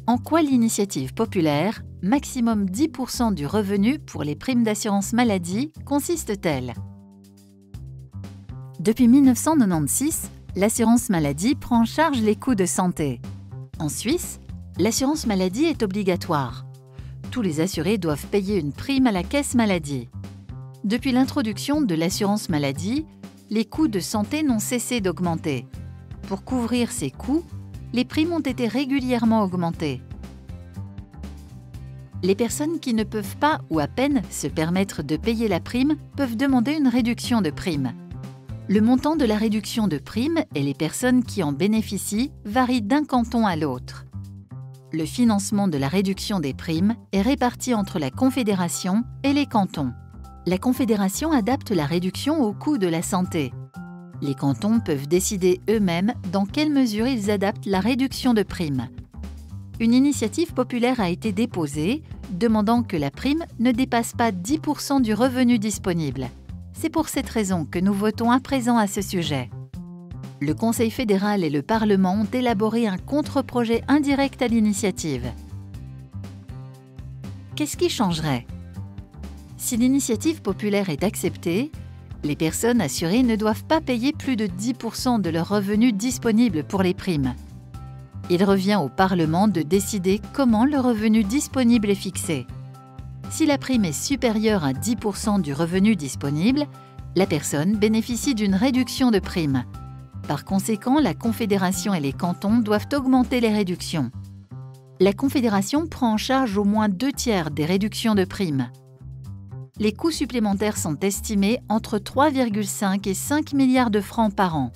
En quoi l'initiative populaire, maximum 10% du revenu pour les primes d'assurance maladie, consiste-t-elle? Depuis 1996, l'assurance maladie prend en charge les coûts de santé. En Suisse, l'assurance maladie est obligatoire. Tous les assurés doivent payer une prime à la caisse maladie. Depuis l'introduction de l'assurance maladie, les coûts de santé n'ont cessé d'augmenter. Pour couvrir ces coûts, les primes ont été régulièrement augmentées. Les personnes qui ne peuvent pas ou à peine se permettre de payer la prime peuvent demander une réduction de prime. Le montant de la réduction de prime et les personnes qui en bénéficient varient d'un canton à l'autre. Le financement de la réduction des primes est réparti entre la Confédération et les cantons. La Confédération adapte la réduction au coût de la santé. Les cantons peuvent décider eux-mêmes dans quelle mesure ils adaptent la réduction de prime. Une initiative populaire a été déposée, demandant que la prime ne dépasse pas 10% du revenu disponible. C'est pour cette raison que nous votons à présent à ce sujet. Le Conseil fédéral et le Parlement ont élaboré un contre-projet indirect à l'initiative. Qu'est-ce qui changerait? Si l'initiative populaire est acceptée, les personnes assurées ne doivent pas payer plus de 10% de leurs revenus disponibles pour les primes. Il revient au Parlement de décider comment le revenu disponible est fixé. Si la prime est supérieure à 10% du revenu disponible, la personne bénéficie d'une réduction de prime. Par conséquent, la Confédération et les cantons doivent augmenter les réductions. La Confédération prend en charge au moins 2/3 des réductions de primes. Les coûts supplémentaires sont estimés entre 3,5 et 5 milliards de francs par an.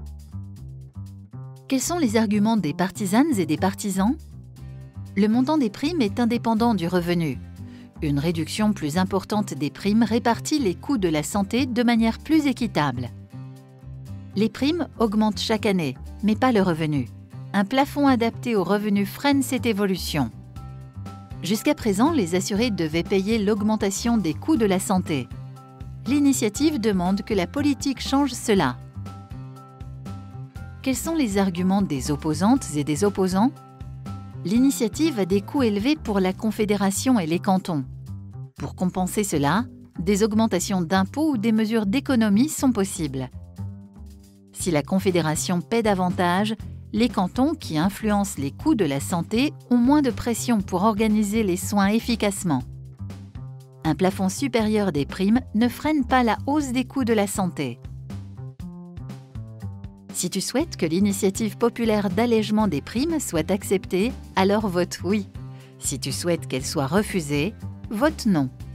Quels sont les arguments des partisanes et des partisans? Le montant des primes est indépendant du revenu. Une réduction plus importante des primes répartit les coûts de la santé de manière plus équitable. Les primes augmentent chaque année, mais pas le revenu. Un plafond adapté au revenu freine cette évolution. Jusqu'à présent, les assurés devaient payer l'augmentation des coûts de la santé. L'initiative demande que la politique change cela. Quels sont les arguments des opposantes et des opposants? L'initiative a des coûts élevés pour la Confédération et les cantons. Pour compenser cela, des augmentations d'impôts ou des mesures d'économie sont possibles. Si la Confédération paie davantage, les cantons qui influencent les coûts de la santé ont moins de pression pour organiser les soins efficacement. Un plafond supérieur des primes ne freine pas la hausse des coûts de la santé. Si tu souhaites que l'initiative populaire d'allègement des primes soit acceptée, alors vote oui. Si tu souhaites qu'elle soit refusée, vote non.